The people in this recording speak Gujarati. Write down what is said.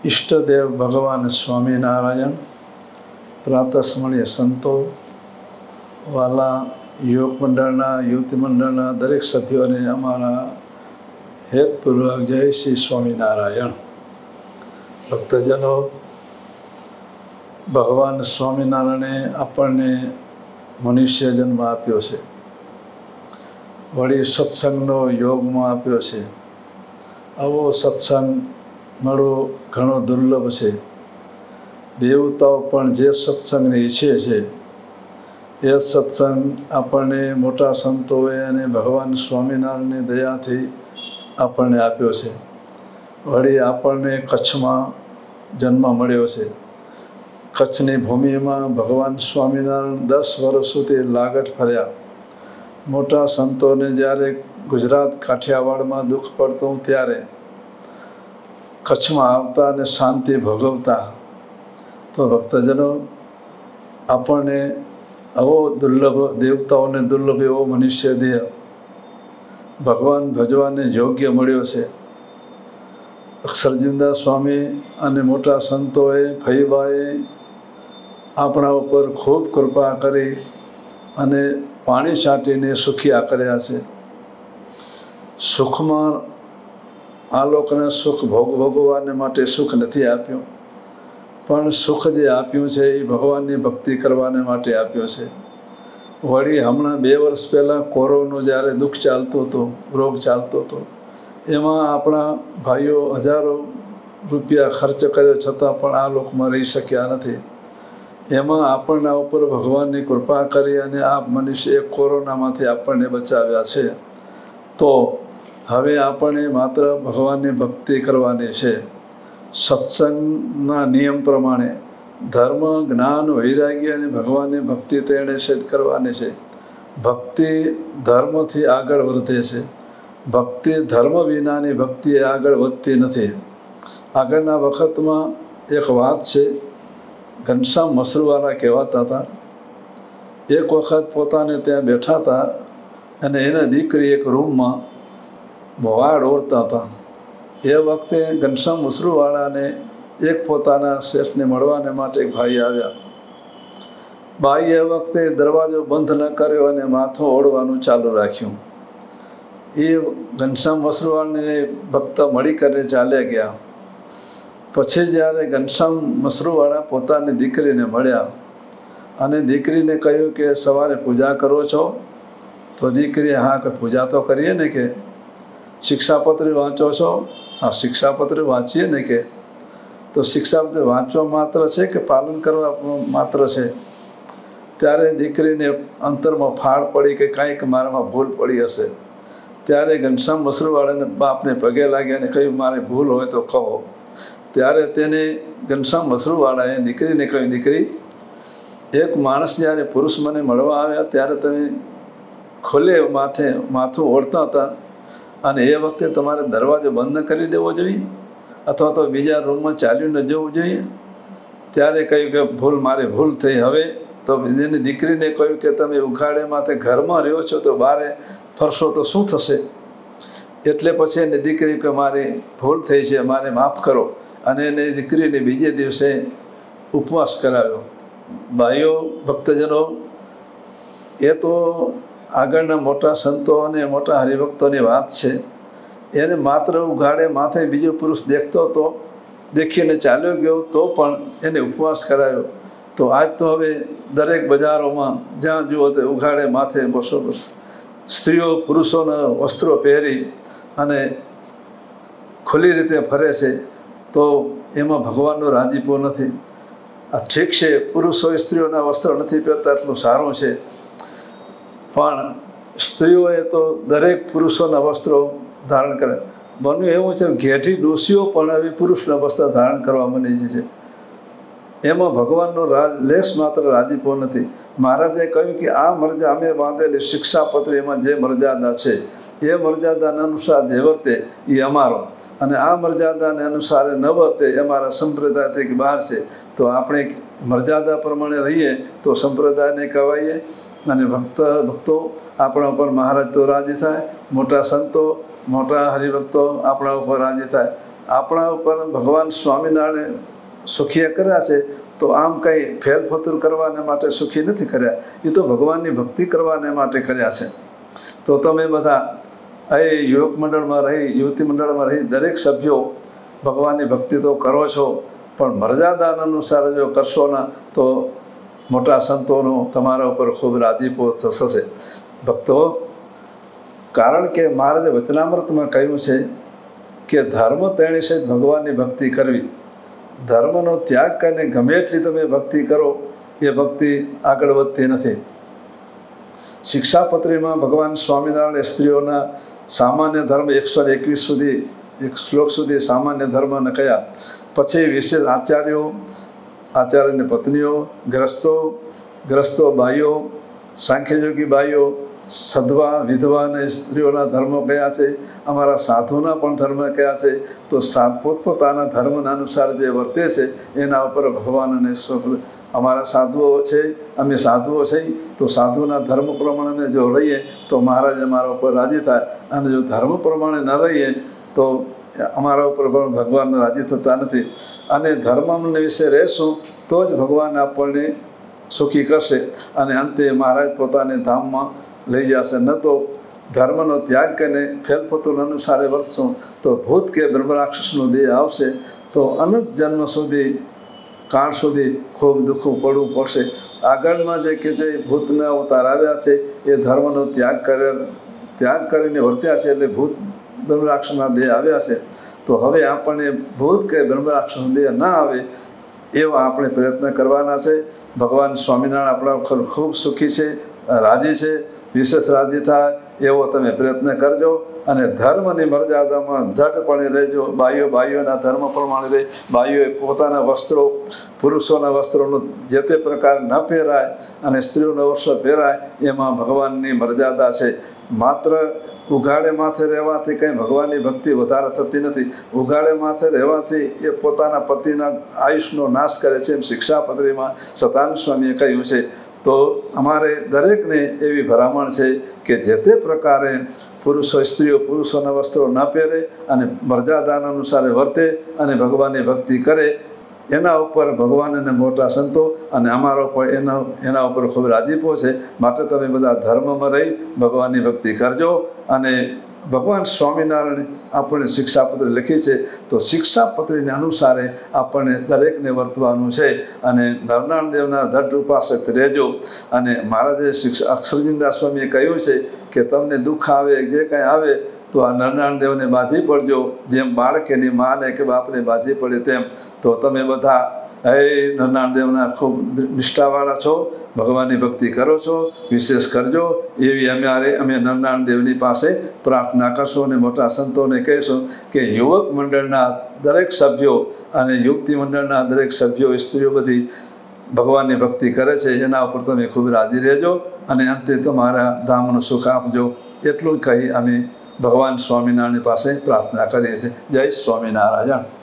ઈષ્ટદેવ ભગવાન સ્વામિનારાયણ, પ્રાતસ્મરણીય સંતો, વાલા યુવક મંડળના યુવતી મંડળના દરેક સભ્યોને અમારા હેતપૂર્વક જય શ્રી સ્વામિનારાયણ. ભક્તજનો, ભગવાન સ્વામિનારાયણે આપણને મનુષ્ય જન્મ આપ્યો છે, વળી સત્સંગનો યોગમાં આપ્યો છે. આવો સત્સંગ મળવો ઘણો દુર્લભ છે. દેવતાઓ પણ જે સત્સંગને ઈચ્છે છે એ સત્સંગ આપણને મોટા સંતોએ અને ભગવાન સ્વામિનારાયણની દયાથી આપણને આપ્યો છે. વળી આપણને કચ્છમાં જન્મ મળ્યો છે. કચ્છની ભૂમિમાં ભગવાન સ્વામિનારાયણ 10 વર્ષ સુધી લાગટ ફર્યા. મોટા સંતોને જ્યારે ગુજરાત કાઠિયાવાડમાં દુઃખ પડતું ત્યારે કચ્છમાં આવતા અને શાંતિ ભોગવતા. તો ભક્તજનો, આપણને આવો દુર્લભ, દેવતાઓને દુર્લભ એવો મનુષ્ય દેહ ભગવાન ભજવાને યોગ્ય મળ્યો છે. અક્ષરજીવદાસ સ્વામી અને મોટા સંતોએ, ફઈબાએ આપણા ઉપર ખૂબ કૃપા કરી અને પાણી છાંટીને સુખિયા કર્યા છે. સુખમાં આ લોકોને સુખ ભોગવવાને માટે સુખ નથી આપ્યું, પણ સુખ જે આપ્યું છે એ ભગવાનની ભક્તિ કરવાને માટે આપ્યું છે. વળી હમણાં 2 વર્ષ પહેલાં કોરોનાનું જ્યારે દુઃખ ચાલતું હતું, રોગ ચાલતો હતો, એમાં આપણા ભાઈઓ હજારો રૂપિયા ખર્ચ કર્યો છતાં પણ આ લોકમાં રહી શક્યા નથી. એમાં આપણના ઉપર ભગવાનની કૃપા કરી અને આ મનુષ્ય કોરોનામાંથી આપણને બચાવ્યા છે. તો હવે આપણે માત્ર ભગવાનની ભક્તિ કરવાની છે. સત્સંગના નિયમ પ્રમાણે ધર્મ, જ્ઞાન, વૈરાગ્ય અને ભગવાનની ભક્તિ તેણે સિદ્ધ કરવાની છે. ભક્તિ ધર્મથી આગળ વધે છે. ભક્તિ ધર્મ વિનાની ભક્તિ આગળ વધતી નથી. આગળના વખતમાં એક વાત છે, ઘનશ્યામ મસરૂવાલા કહેવાતા હતા. એક વખત પોતાને ત્યાં બેઠા હતા અને એના દીકરી એક રૂમમાં વાળ ઓરતા હતા. એ વખતે ઘનશ્યામ મસરૂવાલાને એક પોતાના શેઠને મળવાને માટે એક ભાઈ આવ્યા. બાઈએ એ વખતે દરવાજો બંધ ન કર્યો અને માથું ઓળવાનું ચાલુ રાખ્યું. એ ઘનશ્યામ મસરૂવાલાને ભક્ત મળી કરીને ચાલ્યા ગયા. પછી જ્યારે ઘનશ્યામ મસરૂવાલા પોતાની દીકરીને મળ્યા અને દીકરીને કહ્યું કે સવારે પૂજા કરો છો? તો દીકરીએ હા કે પૂજા તો કરીએ ને, કે શિક્ષાપત્ર વાંચો છો? હા, શિક્ષાપત્ર વાંચીએ ને. કે તો શિક્ષાપત્ર વાંચવા માત્ર છે કે પાલન કરવા માત્ર છે? ત્યારે દીકરીને અંતરમાં ફાળ પડી કે કાંઈક મારામાં ભૂલ પડી હશે. ત્યારે ઘનશ્યામ મસરૂવાલાને બાપને પગે લાગ્યા અને કહ્યું, મારે ભૂલ હોય તો કહો. ત્યારે તેને ઘનશ્યામ મસરૂવાલાએ દીકરીને કહ્યું, દીકરી, એક માણસ જ્યારે પુરુષ મને મળવા આવ્યા ત્યારે તમે ખુલ્લે માથું ઓળતા હતા અને એ વખતે તમારે દરવાજો બંધ કરી દેવો જોઈએ અથવા તો બીજા રૂમમાં ચાલ્યું ન જવું જોઈએ. ત્યારે કહ્યું કે મારી ભૂલ થઈ. હવે તો એની દીકરીને કહ્યું કે તમે ઉઘાડે માથે ઘરમાં રહ્યો છો તો બહારે ફરશો તો શું થશે? એટલે પછી એની દીકરી કે મારી ભૂલ થઈ છે, મારે માફ કરો. અને એને દીકરીને બીજે દિવસે ઉપવાસ કરાવ્યો. ભાઈઓ, ભક્તજનો, એ તો આગળના મોટા સંતો અને મોટા હરિભક્તોની વાત છે. એને માત્ર ઉઘાડે માથે બીજો પુરુષ દેખતો હતો, દેખીને ચાલ્યો ગયો તો પણ એને ઉપવાસ કરાવ્યો. તો આજ તો હવે દરેક બજારોમાં જ્યાં જુઓ તો ઉઘાડે માથે સ્ત્રીઓ પુરુષોના વસ્ત્રો પહેરી અને ખુલ્લી રીતે ફરે છે. તો એમાં ભગવાનનો રાજીપો નથી. આ ઠીક છે, પુરુષોએ સ્ત્રીઓના વસ્ત્રો નથી પહેરતા એટલું સારું છે, પણ સ્ત્રીઓએ તો દરેક પુરુષોના વસ્ત્રો ધારણ કરે. બન્યું એવું છે, ઘેઠી ડોશીઓ પણ હવે પુરુષના વસ્ત્ર ધારણ કરવા માંડી છે. એમાં ભગવાનનો લેશ માત્ર રાજીપો નથી. મહારાજે કહ્યું કે આ મર્યાદા અમે બાંધેલી શિક્ષાપત્ર, એમાં જે મર્યાદા છે એ મર્યાદાના અનુસાર જે વર્તે એ અમારો, અને આ મર્યાદાને અનુસાર ન વર્તે એ અમારા સંપ્રદાયથી બહાર છે. તો આપણે મર્યાદા પ્રમાણે રહીએ તો સંપ્રદાયને કહેવાઈએ અને ભક્તો આપણા ઉપર મહારાજ તો રાજી થાય, મોટા સંતો, મોટા હરિભક્તો આપણા ઉપર રાજી થાય. આપણા ઉપર ભગવાન સ્વામિનારાયણ સુખી કર્યા છે, તો આમ કંઈ ફેરફતર કરવાને માટે સુખી નથી કર્યા, એ તો ભગવાનની ભક્તિ કરવાને માટે કર્યા છે. તો તમે બધા અહીં યુવક મંડળમાં રહી, યુવતી મંડળમાં રહી દરેક સભ્યો ભગવાનની ભક્તિ તો કરો છો, પણ મર્યાદા અનુસાર જો કરશો ને તો મોટા સંતોનો તમારા ઉપર ખૂબ રાજીપો થશે ભક્તો. કારણ કે મહારાજે વચનામૃતમાં કહ્યું છે કે ધર્મ તેણી સહિત ભગવાનની ભક્તિ કરવી. ધર્મનો ત્યાગ કરીને ગમે એટલી તમે ભક્તિ કરો, એ ભક્તિ આગળ વધતી નથી. શિક્ષાપત્રીમાં ભગવાન સ્વામિનારાયણ સ્ત્રીઓના સામાન્ય ધર્મ 121 સુધી, એક શ્લોક સુધી સામાન્ય ધર્મને કહ્યા. પછી વિશેષ આચાર્યની પત્નીઓ, ગ્રસ્તો બાઈઓ, સાંખ્યયોગી બાઈઓ, સધવા વિધવા અને સ્ત્રીઓના ધર્મો કયા છે, અમારા સાધુના પણ ધર્મ કયા છે. તો પોતપોતાના ધર્મના અનુસાર જે વર્તે છે એના ઉપર ભગવાન અને અમારા સાધુઓ છે, અમે સાધુઓ છીએ, તો સાધુના ધર્મ પ્રમાણે જો રહીએ તો મહારાજ અમારા ઉપર રાજી થાય, અને જો ધર્મ પ્રમાણે ન રહીએ તો અમારા ઉપર પણ ભગવાન રાજી થતા નથી. અને ધર્મ વિશે રહેશું તો જ ભગવાન આપણને સુખી કરશે, અને અંતે મહારાજ પોતાને ધામમાં લઈ જશે. ન તો ધર્મનો ત્યાગ કરીને ફેલફતુલ અનુસારે વર્તશું તો ભૂત કે બ્રહ્મરાક્ષસનો દેહ આવશે, તો અનંત જન્મ સુધી, કાળ સુધી ખૂબ દુઃખું પડવું પડશે. આગળમાં જે ભૂતના અવતાર આવ્યા છે એ ધર્મનો ત્યાગ કરીને વર્ત્યા છે, એટલે ભૂત બ્રહ્મરાક્ષસના દેહ આવ્યા છે. તો હવે આપણને ભૂત કે બ્રહ્મરાક્ષસનો દેહ ના આવે એવા આપણે પ્રયત્ન કરવાના છે. ભગવાન સ્વામિનારાયણ આપણા ખૂબ સુખી છે, રાજી છે, વિશેષ રાજી થાય એવો તમે પ્રયત્ન કરજો. અને ધર્મની મર્યાદામાં ધડપણે રહેજો. બાઈઓના ધર્મ પ્રમાણે રહે. બાઈઓએ પોતાના વસ્ત્રો, પુરુષોના વસ્ત્રોનું જે તે પ્રકાર ન પહેરાય, અને સ્ત્રીઓના વસ્ત્રો પહેરાય, એમાં ભગવાનની મર્યાદા છે. માત્ર ઉઘાડે માથે રહેવાથી કંઈ ભગવાનની ભક્તિ વધારે થતી નથી. ઉઘાડે માથે રહેવાથી એ પોતાના પતિના આયુષનો નાશ કરે છે, એમ શિક્ષાપત્રીમાં સતાનંદ સ્વામીએ કહ્યું છે. તો અમારે દરેકને એવી ભલામણ છે કે જે તે પ્રકારે સ્ત્રીઓ પુરુષોના વસ્ત્રો ન પહેરે અને મર્યાદા અનુસાર વર્તે અને ભગવાનની ભક્તિ કરે. એના ઉપર ભગવાન અને મોટા સંતો અને અમારા ઉપર એના ઉપર ખૂબ રાજીપો છે. માટે તમે બધા ધર્મમાં રહી ભગવાનની ભક્તિ કરજો. અને ભગવાન સ્વામિનારાયણ આપણને શિક્ષાપત્રી લખી છે, તો શિક્ષાપત્રીને અનુસારે આપણને દરેકને વર્તવાનું છે. અને નરનારાયણ દેવના દઢ ઉપાસક રહેજો. અને મહારાજે અક્ષરજીનદાસ સ્વામીએ કહ્યું છે કે તમને દુઃખ આવે, જે કંઈ આવે, તો આ નરનારાયણ દેવને બાજી પડજો, જેમ બાળકેની માને કે બાપને બાજી પડે તેમ. તો તમે બધા નરનારાયણ દેવના ખૂબ નિષ્ઠાવાળા છો, ભગવાનની ભક્તિ કરો છો, વિશેષ કરજો એવી અમે નરનારાયણ દેવની પાસે પ્રાર્થના કરશું. અને મોટા સંતોને કહીશું કે યુવક મંડળના દરેક સભ્યો અને યુવતી મંડળના દરેક સભ્યો, સ્ત્રીઓ બધી ભગવાનની ભક્તિ કરે છે, એના ઉપર તમે ખૂબ રાજી રહેજો અને અંતે તમારા ધામનું સુખ આપજો. એટલું કહી અમે ભગવાન સ્વામિનારાયણ પાસે પ્રાર્થના કરીએ છીએ. જય સ્વામિનારાયણ.